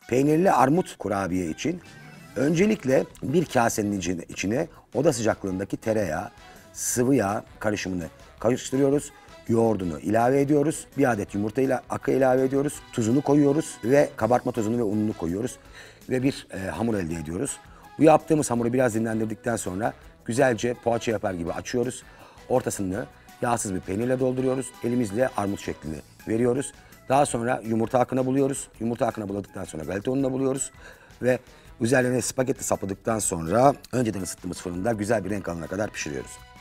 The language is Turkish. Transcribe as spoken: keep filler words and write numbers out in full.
Peynirli armut kurabiye için öncelikle bir kasenin içine, içine oda sıcaklığındaki tereyağı, sıvı yağ karışımını karıştırıyoruz. Yoğurdunu ilave ediyoruz. Bir adet yumurta ile akı ilave ediyoruz. Tuzunu koyuyoruz ve kabartma tozunu ve ununu koyuyoruz. Ve bir e, hamur elde ediyoruz. Bu yaptığımız hamuru biraz dinlendirdikten sonra güzelce poğaça yapar gibi açıyoruz. Ortasını yağsız bir peynirle dolduruyoruz. Elimizle armut şeklini veriyoruz. Daha sonra yumurta akına buluyoruz. Yumurta akına buladıktan sonra galeta ununa buluyoruz. Ve üzerine spagetti sapladıktan sonra önceden ısıttığımız fırında güzel bir renk alana kadar pişiriyoruz.